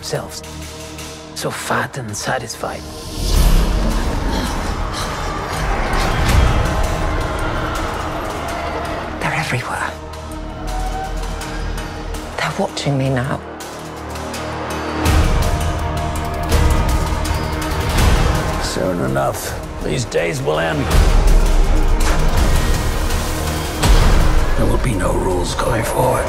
themselves. So fat and satisfied. They're everywhere. They're watching me now. Soon enough, these days will end. There will be no rules going forward.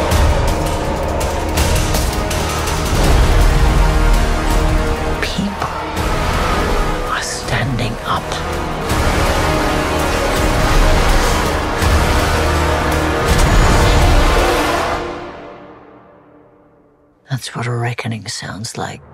People are standing up. That's what a reckoning sounds like.